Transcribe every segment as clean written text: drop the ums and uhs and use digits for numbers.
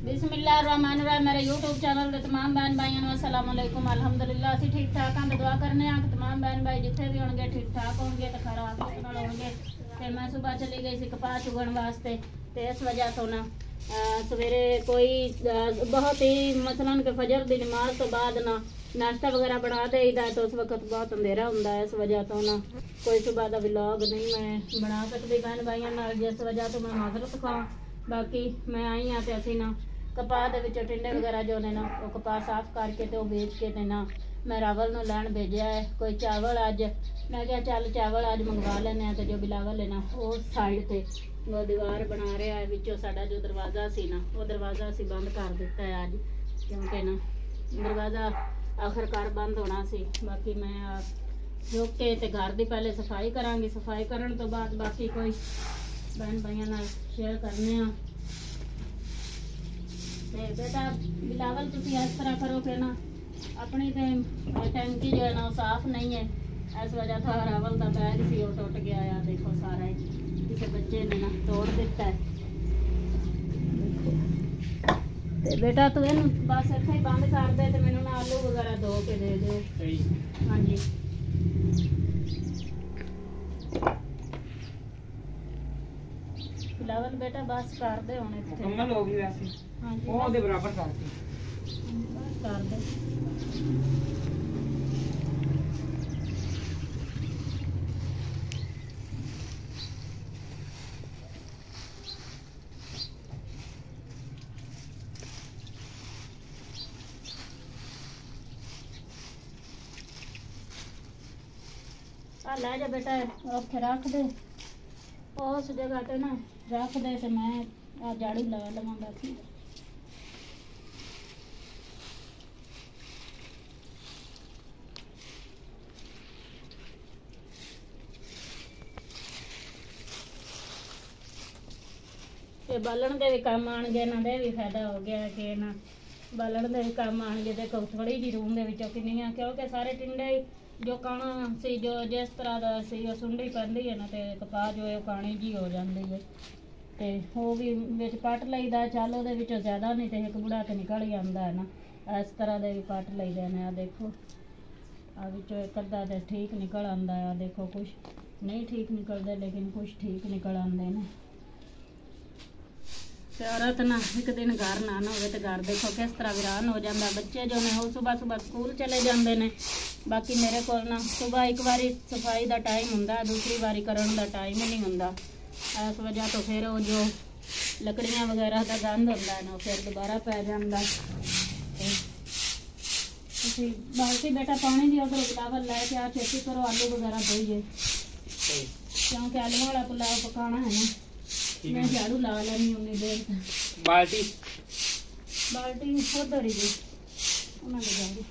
बिस्मिल्लाहिर्रहमानिर्रहीम। मेरे YouTube channel के तमाम बहन भाइयों को अस्सलाम वालेकुम। अल्हम्दुलिल्लाह असीं ठीक ठाक हाँ। दुआ करने कि तमाम बहन भाई जिथे भी होंगे ठीक ठाक होंगे तो खरा होंगे। तो मैं सुबह चली गई सी कपाह चुगण वास्ते, तो इस वजह तो ना सवेरे कोई बहुत ही मसलन के फजर की नमाज तो बाद ना नाश्ता वगैरह बना देईदा, तो उस वक्त बहुत अंधेरा होंदा है। इस वजह तो ना कोई सुबह का व्लॉग नहीं मैं बना सकती बहन भाइयों नाल, जिस वजह तो मैं माजरत खां। बाकी मैं आई हाँ तो असी ना कपाह के विचों टिंडे वगैरह जो ने ना वो कपाह साफ करके तो बेच के ते ना मैं रावल नूं लैण भेजिया है। कोई चावल अज मैं क्या चल चावल अज मंगवा लेने, तो जो बिलावल है ना वो साइड से वो दीवार बना रहा है। विचों साडा जो दरवाज़ा सी ना वो दरवाज़ा असी बंद कर दिता है अज, क्योंकि ना दरवाज़ा आखिरकार बंद होना सी। बाकी मैं रुक के ते घर की पहले सफाई करांगी, सफाई करने तो बाद बाकी कोई बहन भाइयों नाल शेयर करने। बेटा बिलावल तुम इस तरह करो कि ना अपनी तो टैंकी जो है ना साफ नहीं है, इस वजह तो रावल का बैग सी वो टुट गया है। देखो सारा ही किसी बच्चे ने ना तोड़ दिता है। ते बेटा तू इन बस इतना ही बंद कर दे, तो मैंने ना आलू वगैरह धो के दे दे। हाँ जी बिलावल बेटा बस कर दे हुण मुकम्मल हो गई वैसे। हाँ जी वो दे बराबर करती बस कर दे। लै जा बेटा उत्थे रख दे, उस जगह ते ना रख दे, तो मैं झाड़ू ला लवां। बाकी ते बालन के भी काम आएंगे, इन्हां दे भी फायदा हो गया कि ना बालन के भी काम आएंगे। देखो थोड़ी जी रूम के विचों किन्नियां, क्योंकि सारे टिंडे जो काना सी जो जिस तरह का सी वो सुंडी पैंदी है ना, तो कपाह जो है काणी जी हो जाती है। तो वो भी विच पट लईदा, चल वो ज़्यादा नहीं तो एक बुढ़ा तो निकल ही आता है ना। इस तरह के भी पट लईदे ने। आ देखो आ विचों एक अद्धा तो ठीक निकल आता है। देखो कुछ नहीं ठीक निकलते, लेकिन कुछ ठीक निकल आते हैं। तो औरत ना एक दिन घर ना हो तो घर देखो किस तरह वीरान हो जाता। बच्चे जो ने वो सुबह सुबह स्कूल चले जाते हैं। बाकी मेरे को ना सुबह एक बारी सफाई का टाइम होंदा, दूसरी बारी करने का टाइम ही नहीं होंदा। इस वजह तो फिर वो जो लकड़ियाँ वगैरह का गंद होंदा है ना फिर दोबारा पै जाता। बाल्टी बेटा पानी दी उधर बिलावल लैके आ, छेती करो आलू वगैरह धोइए, क्योंकि आलू वाला पुलाव पकाना है ना। मैं झाड़ू ला लेनी उन्नी देर तक। बाल्टी उधर ही जी उन्होंने झाड़ू।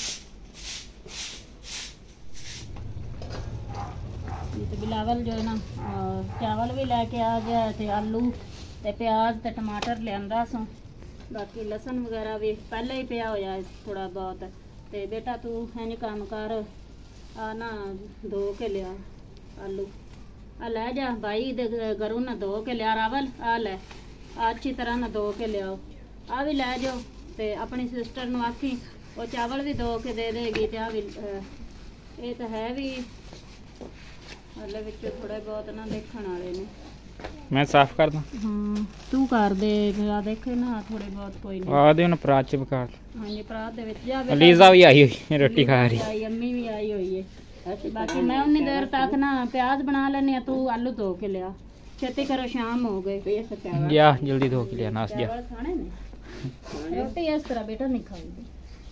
तो बिलावल जो है ना चावल भी लैके आ गया, तो आलू तो प्याज तो टमाटर लिया सो। बाकी लसन वगैरह भी पहले ही पिया होया थोड़ा बहुत। तो बेटा तू इंज काम कर, आ ना धो के लिया आलू, आ लै जा भाई घरों ना धो के लिया। रावल आ लै अच्छी तरह ना धो के लियाओ, आ भी लै जाओ। तो अपनी सिस्टर नूं आखी वो चावल भी धो के दे देगी। तो आ भी ये तो है भी हले विच थोड़े बहुत ना देखण वाले ने। मैं साफ कर दा। हाँ तू कर दे, आ देखे ना थोड़े बहुत कोई नहीं। आ दे ना परात च पका। हाँ जी परात दे विच जा। लीजा भी आई हुई है रोटी खा रही है, अम्मी भी आई हुई है। बाकी मैं उन्नी देर तक ना प्याज बना लेनी, तू आलू धो के लिया। छेती करो शाम हो गई। या जल्दी धो के लिया नाश्ता चावल खाने ने, रोटी इस तरह बेटा नहीं खाऊंगी।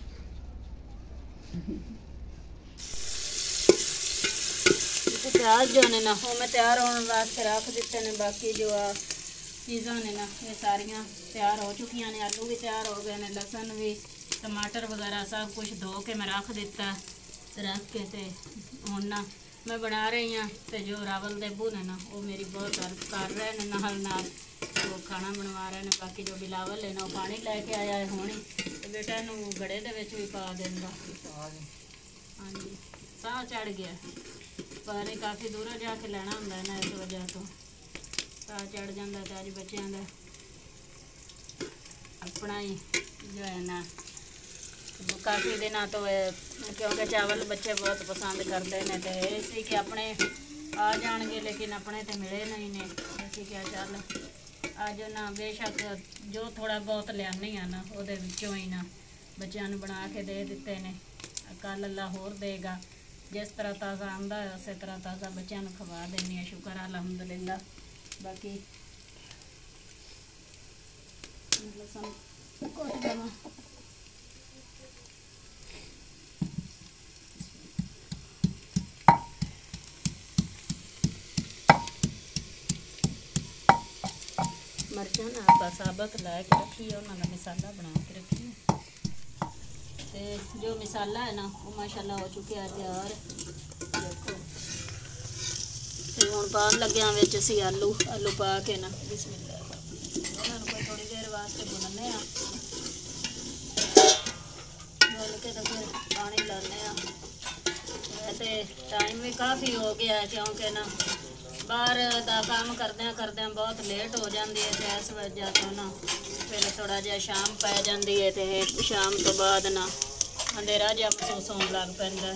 प्याज जो ने ना वो मैं तैयार होने वास्ते रख दिते ने। बाकी जो आ चीज़ा ने ना ये सारियां तैयार हो चुकी ने। आलू भी तैयार हो गए ने, लसन भी टमाटर वगैरह सब कुछ धो के मैं रख दिता। रख के ते हुण ना मैं बना रही हाँ। तो जो रावल दे अब्बू ने ना वो मेरी बहुत हेल्प कर रहे हैं, नाल वो खाना बनवा रहे हैं। बाकी जो बिलावल है ना वो पानी लैके आया है हुणे, तो बेटा इनू गड़े दे विच भी पा देंदा। हाँ जी साह चढ़ गया, पर काफ़ी दूर जाके लेना होंदा है ना, इस वजह तो साह चढ़ जाता। तो अज बच्चों का अपना ही जो है ना काफ़ी दिनों तो क्योंकि चावल बच्चे बहुत पसंद करते हैं तो इसी कि अपने आ जाएंगे लेकिन अपने तो मिले नहीं ने इसी क्या चल अज ना बेशक जो थोड़ा बहुत लियानी है ना वो ही ना बच्चों ने बना के दे दिते ने कल अल्लाह होर देगा जिस तरह ताज़ा आंदा है उस तरह ताज़ा बच्चों को खवा देनी है शुक्र अलहमदुलिल्लाह। बाकी मिर्चा ना आप साबत ला के रखी है उन्होंने मसाला बना के रखी है तो जो मसाला है ना वो माशाल्लाह हो चुके हैं तैयार। देखो तो हम पान लगे बिच असी आलू आलू पा के ना बिस्मिल्लाह उन्होंने कोई थोड़ी देर वास्ते भुनने भुन के तो फिर पानी लाने वैसे टाइम भी काफ़ी हो गया है क्योंकि ना बाहर का काम करदे बहुत लेट हो जाती है तो इस वजह तो ना फिर थोड़ा जहा शाम पै जाती है तो शाम तो बाद ना अंधेरा जहा महसूस होने लग पैंदा।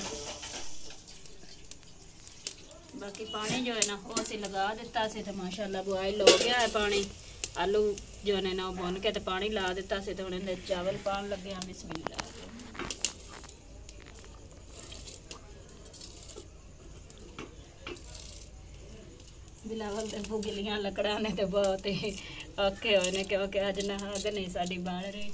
बाकी पानी जो है ना वो असी लगा दिता से तो माशाल्लाह बॉयल हो गया है पानी आलू जो ने ना भुन के तो पानी ला दिता से तो हुण चावल पान लगे हैं बिस्मिल्लाह। बिलावल दे भुगलियां लकड़ा ने तो बहुत ही औखे होए ने क्योंकि अज ना अग नहीं साडी बन रही।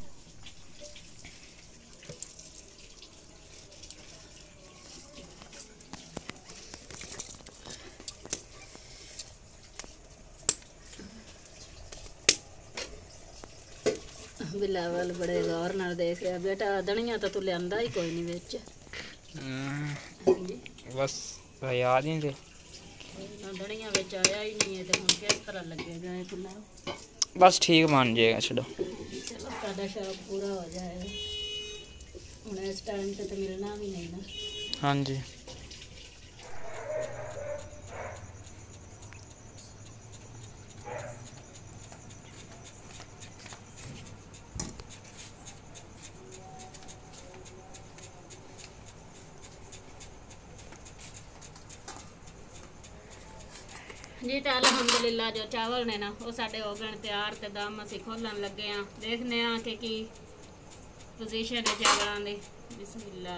बिलावल बड़े गौर नाल देख रहा बेटा धनिया तो तू लियांदा ही कोई नहीं विच बस याद ही नहीं धनिया विच आया ही नहीं है तो हुण किस तरह लगेगा ये पुलाव। बस ठीक बन जाएगा छोड़ो चलो साडा शौक पूरा हो जाएगा हुण इस टाइम तो मिलना भी नहीं ना। हाँ जी जी तो अलहमदुलिल्लाह जो चावल ने ना वो साढ़े हो गए तैयार तो दम असी खोलन लगे हाँ देखने कि की पोजीशन है चावलों की। बिस्मिल्लाह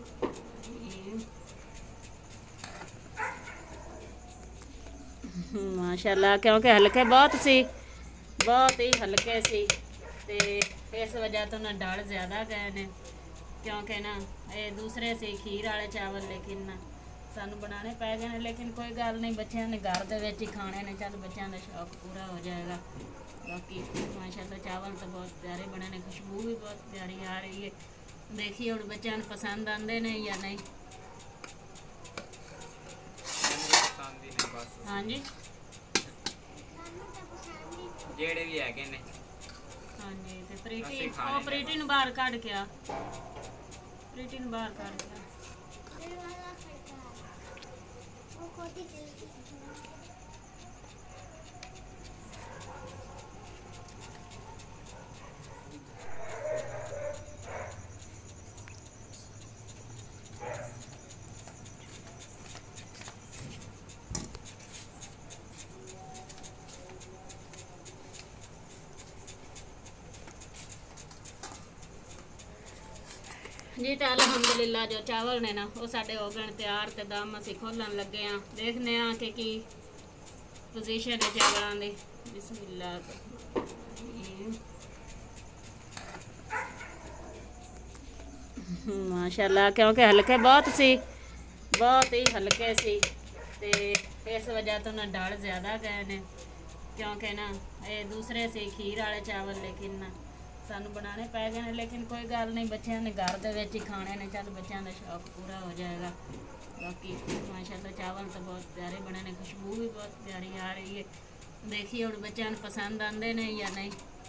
माशाल्लाह क्योंकि हल्के बहुत ही हल्के सी ते इस वजह तो ना डल ज़्यादा गए ने क्योंकि ना ये दूसरे से खीर वाले चावल लेकिन ना सानू बनाने पै गए हैं लेकिन कोई गल नहीं बच्चों ने घर के ही खाने ने चल बच्चों का शौक पूरा हो जाएगा। बाकी माशाल्लाह चावल तो बहुत प्यारे बने ने खुशबू भी बहुत प्यारी आ रही है देखिए हम बच्चों को पसंद आते ने या नहीं। हाँ जी जेड़े भी है ने हाँ जी तो प्रीति नूं बाहर कढ़ के आ प्रीति नूं बाहर कढ़ के जी तो अलहमदुलिल्लाह जो चावल ने ना वो साढ़े हो गए तैयार तो दम असी खोलन लगे हाँ देखने कि की पोजीशन है चावलों की। बिस्मिल्लाह माशाल्लाह क्योंकि हल्के बहुत ही हल्के सी ते इस वजह तो ना डल ज़्यादा गए ने क्योंकि ना ये दूसरे से खीर वाले चावल लेकिन ना सानू बनाने पै गए हैं लेकिन कोई गल नहीं बच्चों ने घर के ही खाने ने चल बच्चों का शौक पूरा हो जाएगा। बाकी माशाल्लाह चावल तो बहुत प्यारे बने ने खुशबू भी बहुत प्यारी आ रही है देखिए हम बच्चों को पसंद आते ने या नहीं।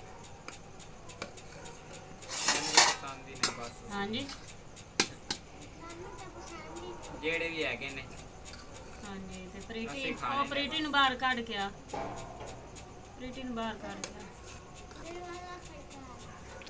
हाँ जी जेड़े भी है ने हाँ जी तो प्रीति नूं बाहर कढ़ के आ प्रीति नूं बाहर कढ़ के